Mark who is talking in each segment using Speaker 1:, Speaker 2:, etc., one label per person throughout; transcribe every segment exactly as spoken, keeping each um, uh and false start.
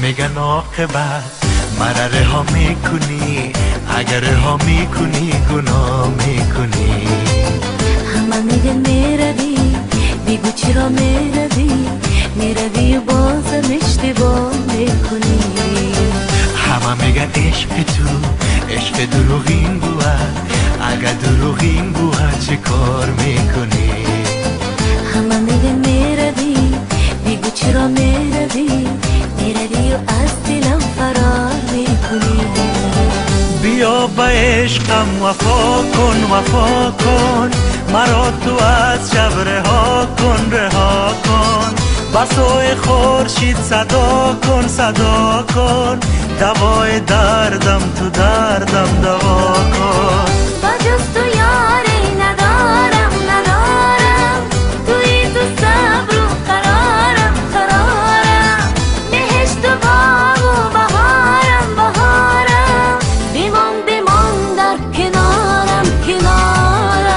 Speaker 1: میگن عاقبت مرا رها میکنی، اگر رها میکنی گناه میکنی.
Speaker 2: همه میگن میروی، بگو چرا میروی، میروی و بازم اشتباه میکنی.
Speaker 1: همه میگن عشق تو عشق دروغین بود، اگر دروغین بود چه کار میکنی.
Speaker 2: همه میگن میروی، بگو چرا میروی، میروی و از دلم فرار میکنی.
Speaker 1: بیا با عشقم وفا کن وفا کن، مرا تو از شب رها کن رها کن. بسوی خورشید صدا کن صدا کن، دوای دردم تو دردم دوا کن.
Speaker 2: بجز تو یاری ندارم ندارم، توی تو صبر و قرارم قرارم. بهشت و باغ و بهارم بهارم، بیمان بیمان در کنارم کنارم.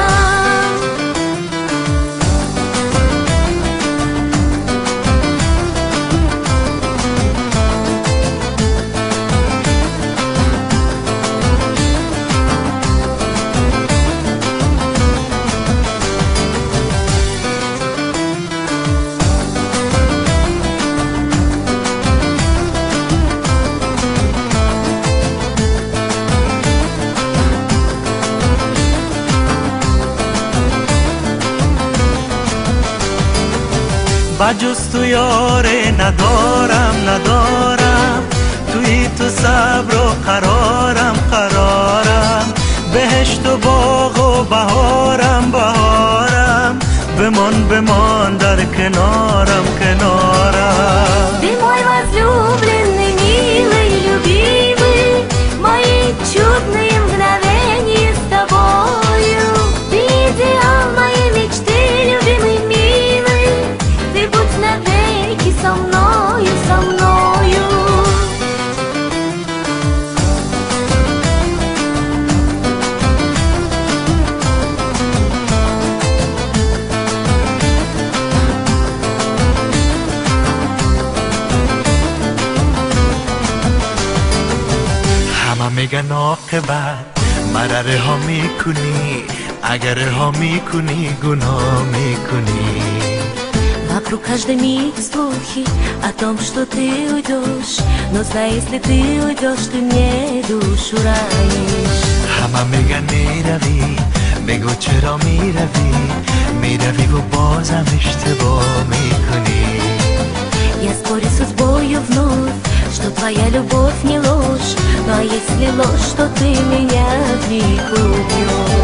Speaker 1: بجز تو یاره ندارم ندارم، توی تو صبر و قرارم قرارم. بهشت و باغ و بهارم بهارم، بمان بمان در کنارم کنارم.
Speaker 2: Ты мой возлюбленный, милый, любимый, мои чудные мгновения с тобою. Ты идеал моей мечты, любимый, милый, ты будь навеки со мною, со мною.
Speaker 1: همه میگن عاقبت مرا رها میکنی، اگر رها میکنی گناه میکنی.
Speaker 2: Вокруг каждый миг слухи о том, что ты уйдешь, но знай, если ты уйдешь, ты мне душу ранишь.
Speaker 1: همه میگن میروی، بگو چرا میروی، میروی و بازم اشتباه میکنی.
Speaker 2: Я спорю с судьбою вновь, что твоя любовь не ложь, ну а если ложь, то ты меня в миг убьешь.